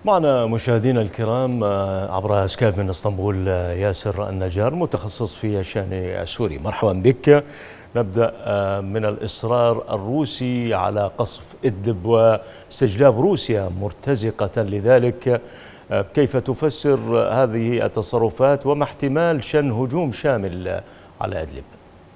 معنا مشاهدينا الكرام عبر سكايب من اسطنبول ياسر النجار متخصص في الشأن السوري. مرحبا بك. نبدأ من الإصرار الروسي على قصف إدلب واستجلاب روسيا مرتزقة لذلك، كيف تفسر هذه التصرفات وما احتمال شن هجوم شامل على إدلب؟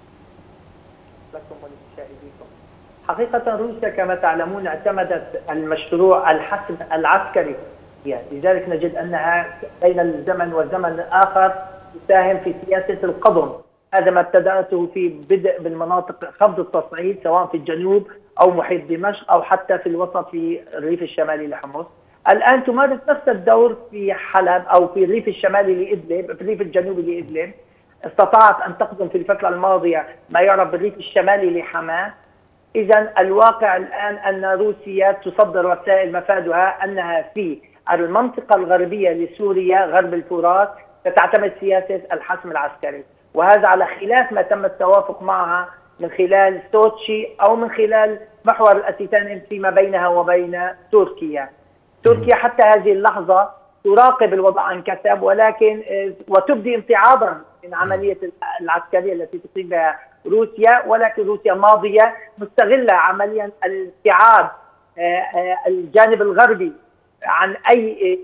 حقيقة روسيا كما تعلمون اعتمدت المشروع الحسم العسكري، لذلك نجد أنها بين الزمن والزمن الآخر تساهم في سياسة القضم. هذا ما ابتدأته في بدء بالمناطق خفض التصعيد سواء في الجنوب أو محيط دمشق أو حتى في الوسط في الريف الشمالي لحمص. الآن تمارس نفس الدور في حلب أو في الريف الشمالي لإدلب، في الريف الجنوبي لإدلب. استطاعت أن تقضم في الفترة الماضية ما يعرف بالريف الشمالي لحماة. إذا الواقع الآن أن روسيا تصدر رسائل مفادها أنها في المنطقة الغربية لسوريا غرب الفرات ستعتمد سياسة الحسم العسكري، وهذا على خلاف ما تم التوافق معها من خلال سوتشي أو من خلال محور الأتيتان فيما بينها وبين تركيا. تركيا حتى هذه اللحظة تراقب الوضع عن كثب، ولكن وتبدي امتعاضا من عملية العسكرية التي تقيم بها روسيا، ولكن روسيا ماضية مستغلة عمليا الابتعاد الجانب الغربي عن أي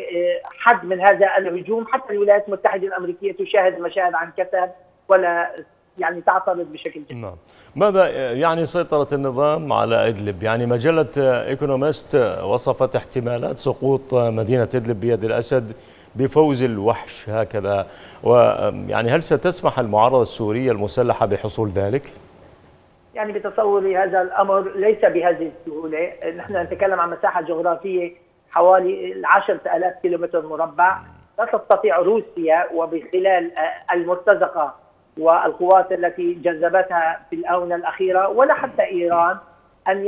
حد من هذا الهجوم. حتى الولايات المتحدة الأمريكية تشاهد مشاهد عن كثب ولا تعترض بشكل جدي. نعم. ماذا يعني سيطرة النظام على إدلب؟ يعني مجلة إيكونومست وصفت احتمالات سقوط مدينة إدلب بيد الأسد بفوز الوحش هكذا، ويعني هل ستسمح المعارضة السورية المسلحة بحصول ذلك؟ يعني بتصوري هذا الأمر ليس بهذه السهولة. نحن نتكلم عن مساحة جغرافية حوالي 10,000 كيلومتر مربع. لا تستطيع روسيا وبخلال المرتزقة والقوات التي جذبتها في الآونة الأخيرة ولا حتى إيران أن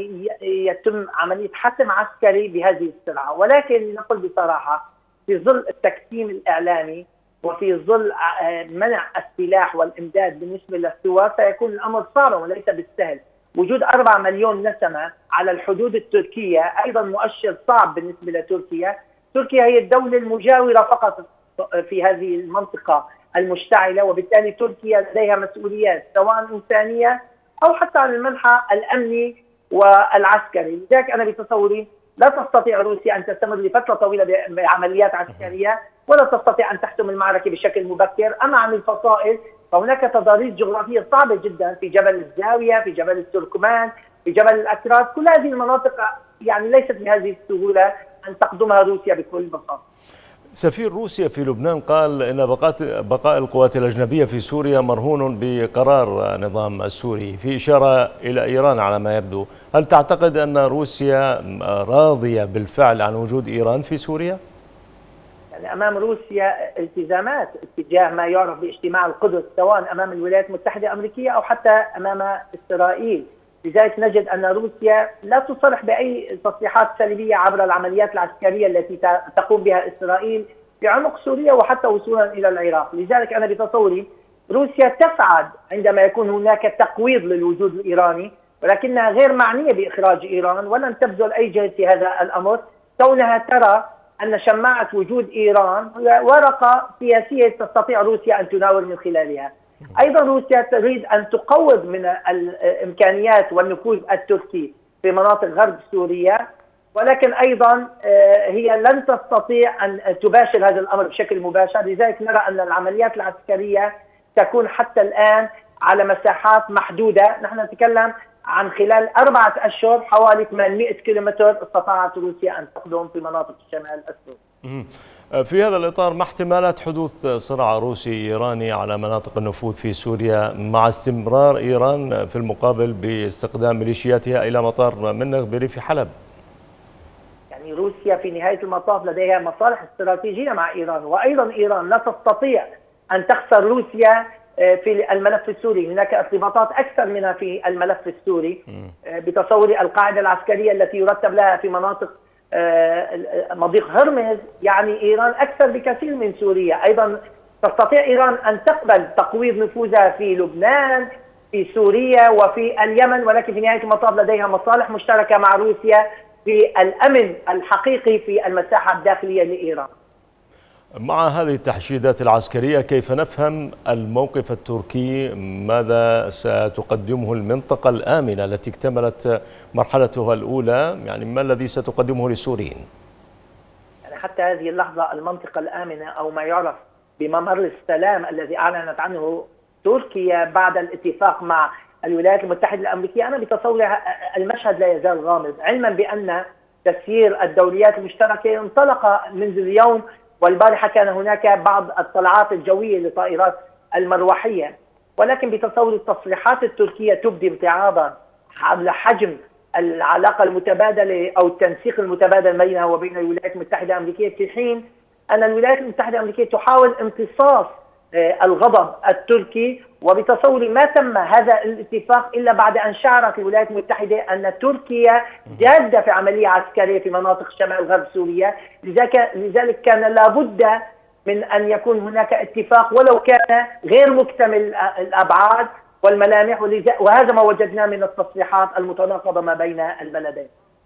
يتم عملية حسم عسكري بهذه السرعة. ولكن نقول بصراحة في ظل التكتيم الإعلامي وفي ظل منع السلاح والإمداد بالنسبة للثوار سيكون الأمر صعبا وليس بالسهل. وجود 4 مليون نسمة على الحدود التركية أيضا مؤشر صعب بالنسبة لتركيا. تركيا هي الدولة المجاورة فقط في هذه المنطقة المشتعلة، وبالتالي تركيا لديها مسؤوليات سواء إنسانية أو حتى على المنحى الأمني والعسكري. لذلك أنا بتصوري لا تستطيع روسيا أن تستمر لفترة طويلة بعمليات عسكرية ولا تستطيع أن تحسم المعركة بشكل مبكر. أما عن الفصائل فهناك تضاريس جغرافية صعبة جدا في جبل الزاوية، في جبل التركمان، في جبل الأكراد. كل هذه المناطق ليست بهذه السهولة أن تقدمها روسيا بكل بساطة. سفير روسيا في لبنان قال إن بقاء القوات الأجنبية في سوريا مرهون بقرار النظام السوري، في إشارة إلى إيران على ما يبدو. هل تعتقد أن روسيا راضية بالفعل عن وجود إيران في سوريا؟ يعني أمام روسيا التزامات اتجاه ما يعرف باجتماع القدس سواء أمام الولايات المتحدة الأمريكية أو حتى أمام إسرائيل. لذلك نجد أن روسيا لا تصرح بأي تصريحات سلبية عبر العمليات العسكرية التي تقوم بها إسرائيل في عمق سوريا وحتى وصولا إلى العراق. لذلك أنا بتصوري روسيا تسعد عندما يكون هناك تقويض للوجود الإيراني، ولكنها غير معنية بإخراج إيران ولن تبذل أي جهد في هذا الأمر، كونها ترى أن شماعة وجود إيران ورقة سياسية تستطيع روسيا أن تناور من خلالها. أيضا روسيا تريد أن تقوض من الإمكانيات والنفوذ التركي في مناطق غرب سوريا، ولكن أيضا هي لن تستطيع أن تباشر هذا الأمر بشكل مباشر. لذلك نرى أن العمليات العسكرية تكون حتى الآن على مساحات محدودة. نحن نتكلم عن خلال 4 أشهر حوالي 800 كيلومتر استطاعت روسيا أن تقدم في مناطق الشمال السوري. في هذا الإطار ما احتمالات حدوث صراع روسي إيراني على مناطق النفوذ في سوريا مع استمرار إيران في المقابل باستخدام ميليشياتها إلى مطار منغ بريف حلب؟ يعني روسيا في نهاية المطاف لديها مصالح استراتيجية مع إيران، وأيضا إيران لا تستطيع أن تخسر روسيا في الملف السوري. هناك ارتباطات أكثر منها في الملف السوري. بتصور القاعدة العسكرية التي يرتب لها في مناطق مضيق هرمز يعني إيران أكثر بكثير من سوريا. أيضا تستطيع إيران أن تقبل تقويض نفوذها في لبنان، في سوريا وفي اليمن، ولكن في نهاية المطاف لديها مصالح مشتركة مع روسيا بالأمن الحقيقي في المساحة الداخلية لإيران. مع هذه التحشيدات العسكرية كيف نفهم الموقف التركي؟ ماذا ستقدمه المنطقة الآمنة التي اكتملت مرحلتها الأولى؟ يعني ما الذي ستقدمه للسوريين؟ يعني حتى هذه اللحظة المنطقة الآمنة أو ما يعرف بممر السلام الذي أعلنت عنه تركيا بعد الاتفاق مع الولايات المتحدة الأمريكية، أنا بتصوري المشهد لا يزال غامض، علما بأن تسيير الدوريات المشتركة انطلق منذ اليوم، والبارحة كان هناك بعض الطلعات الجوية لطائرات المروحية، ولكن بتصور التصريحات التركية تبدي امتعاضا حول حجم العلاقة المتبادلة أو التنسيق المتبادل بينها وبين الولايات المتحدة الأمريكية، في حين أن الولايات المتحدة الأمريكية تحاول امتصاص الغضب التركي. وبتصوري ما تم هذا الاتفاق إلا بعد أن شعرت الولايات المتحدة أن تركيا جادة في عملية عسكرية في مناطق شمال غرب سوريا، لذلك كان لابد من أن يكون هناك اتفاق ولو كان غير مكتمل الأبعاد والملامح، وهذا ما وجدناه من التصريحات المتناقضة ما بين البلدين.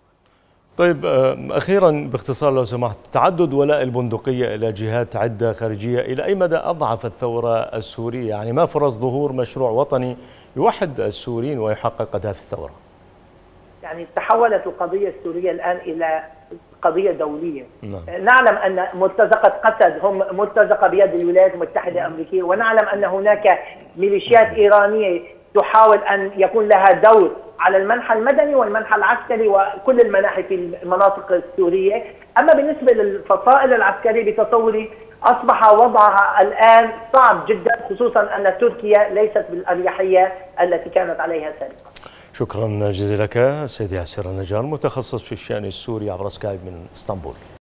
طيب أخيرا باختصار لو سمحت، تعدد ولاء البندقية إلى جهات عدة خارجية إلى أي مدى أضعف الثورة السورية؟ يعني ما فرص ظهور مشروع وطني يوحد السوريين ويحقق أهداف الثورة؟ يعني تحولت القضية السورية الآن إلى قضية دولية. نعلم أن مرتزقة قسد هم مرتزقة بيد الولايات المتحدة الأمريكية، ونعلم أن هناك ميليشيات إيرانية تحاول أن يكون لها دور على المنحى المدني والمنحى العسكري وكل المناحي في المناطق السورية. أما بالنسبة للفصائل العسكرية بتصوري أصبح وضعها الآن صعب جدا، خصوصا أن تركيا ليست بالأريحية التي كانت عليها سابقا. شكرا جزيلا لك سيد ياسر النجار، متخصص في الشأن السوري عبر سكايب من اسطنبول.